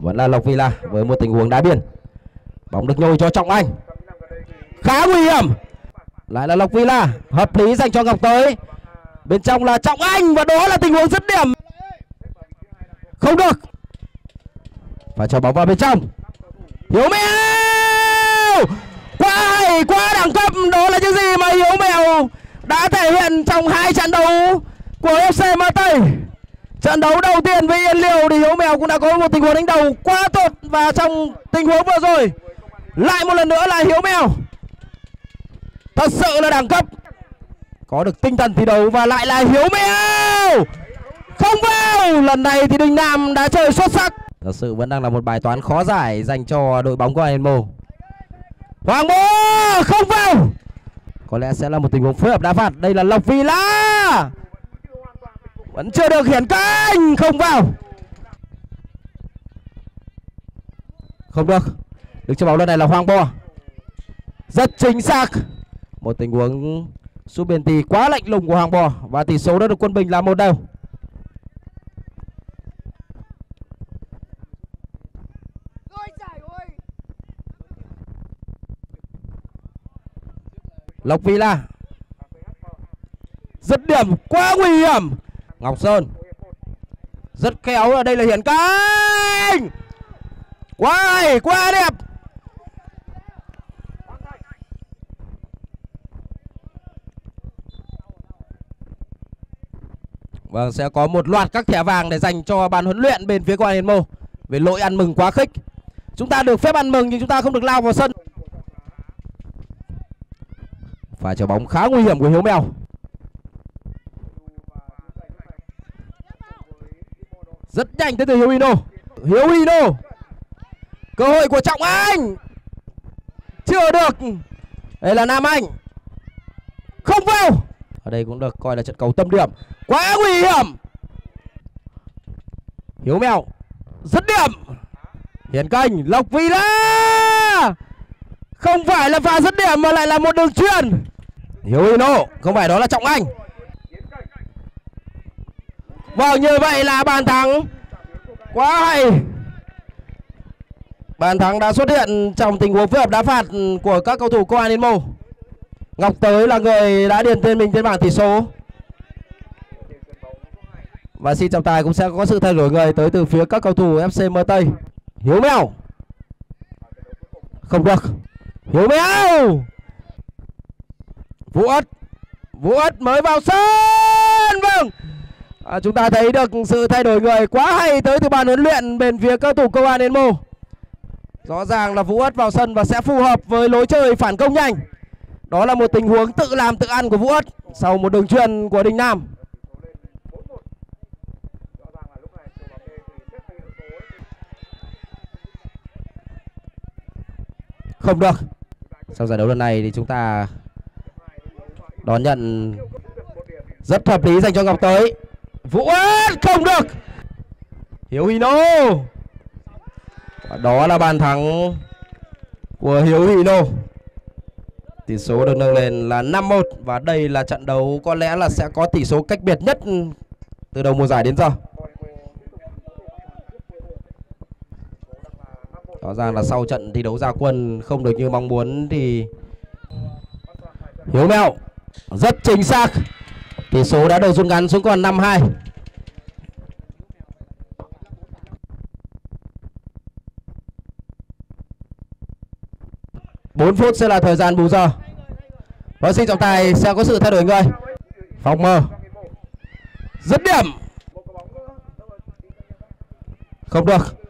Vẫn là Lộc Villa với một tình huống đá biên. Bóng được nhồi cho Trọng Anh. Khá nguy hiểm. Lại là Lộc Villa. Hợp lý dành cho Ngọc Tới. Bên trong là Trọng Anh và đó là tình huống dứt điểm. Không được. Và cho bóng vào bên trong. Hiếu Mèo. Quá hay, quá đẳng cấp. Đó là những gì mà Hiếu Mèo đã thể hiện trong hai trận đấu của FC Ma Tây. Trận đấu đầu tiên với Yên Liêu thì Hiếu Mèo cũng đã có một tình huống đánh đầu quá tốt. Và trong tình huống vừa rồi lại một lần nữa là Hiếu Mèo. Thật sự là đẳng cấp. Có được tinh thần thi đấu và lại là Hiếu Mèo. Không vào. Lần này thì Đình Nam đã chơi xuất sắc. Thật sự vẫn đang là một bài toán khó giải dành cho đội bóng của Anmo. Hoàng Bố không vào. Có lẽ sẽ là một tình huống phối hợp đá phạt. Đây là Lộc Villa. Vẫn chưa được hiển canh. Không vào. Không được. Được cho bóng lần này là Hoàng Bò. Rất chính xác. Một tình huống sút biên tì quá lạnh lùng của Hoàng Bò. Và tỷ số đã được quân bình là 1-1. Lộc Villa. Dứt điểm quá nguy hiểm. Ngọc Sơn. Rất khéo. Ở đây là hiển canh. Quá hay, quá đẹp. Vâng, sẽ có một loạt các thẻ vàng để dành cho ban huấn luyện bên phía của Anmo về lỗi ăn mừng quá khích. Chúng ta được phép ăn mừng nhưng chúng ta không được lao vào sân. Và trái bóng khá nguy hiểm của Hiếu Mèo. Rất nhanh tới từ Hiếu Hino. Hiếu Hino. Cơ hội của Trọng Anh. Chưa được. Đây là Nam Anh. Không vào. Ở đây cũng được coi là trận cầu tâm điểm. Quá nguy hiểm. Hiếu Mèo. Dứt điểm. Hiển canh. Lộc Villa. Không phải là pha dứt điểm mà lại là một đường chuyền. Hiếu Hino. Không phải, đó là Trọng Anh. Vâng, như vậy là bàn thắng. Quá hay. Bàn thắng đã xuất hiện trong tình huống phối hợp đá phạt của các cầu thủ của Anmo. Ngọc Tới là người đã điền tên mình trên bảng tỷ số. Và xin trọng tài cũng sẽ có sự thay đổi người tới từ phía các cầu thủ FC Ma Tây. Hiếu Mèo. Không được. Hiếu Mèo. Vũ Ất. Vũ Ất mới vào sân. Vâng. Chúng ta thấy được sự thay đổi người quá hay tới từ ban huấn luyện bên phía các cầu thủ công an Anmo. Rõ ràng là Vũ Ất vào sân và sẽ phù hợp với lối chơi phản công nhanh. Đó là một tình huống tự làm tự ăn của Vũ Ất sau một đường chuyền của Đình Nam. Không được. Sau giải đấu lần này thì chúng ta đón nhận rất hợp lý dành cho Ngọc Tới. Vũ Ất không được. Hiếu Hino. Đó là bàn thắng của Hiếu Hino. Tỷ số được nâng lên là 5-1. Và đây là trận đấu có lẽ là sẽ có tỷ số cách biệt nhất từ đầu mùa giải đến giờ. Rõ ràng là sau trận thi đấu ra quân không được như mong muốn thì Hiếu Mèo rất chính xác. Tỷ số đã được rút ngắn xuống còn 5-2. Bốn phút sẽ là thời gian bù giờ. Và xin trọng tài sẽ có sự thay đổi người. Phong Mơ. Dứt điểm. Không được.